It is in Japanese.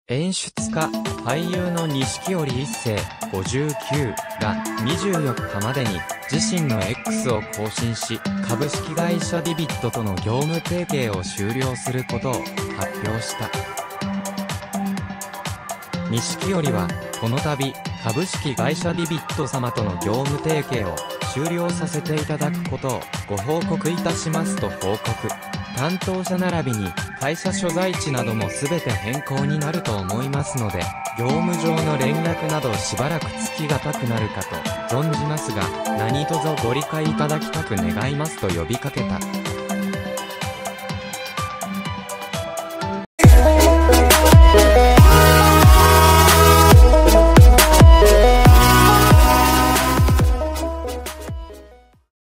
演出家、俳優の錦織一清、59が24日までに自身の X を更新し、株式会社ビビットとの業務提携を終了することを発表した。錦織は、この度、株式会社ビビット様との業務提携を終了させていただくことをご報告いたしますと報告。担当者並びに会社所在地などもすべて変更になると思いますので、業務上の連絡などしばらくつきがたくなるかと存じますが、何卒ご理解いただきたく願いますと呼びかけた。